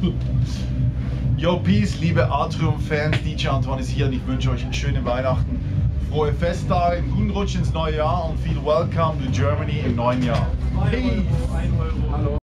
Yo, Peace, liebe Atrium-Fans, DJ Antoine ist hier und ich wünsche euch schöne Weihnachten, frohe Festtage, einen guten Rutsch ins neue Jahr und viel Welcome to Germany im neuen Jahr. Peace!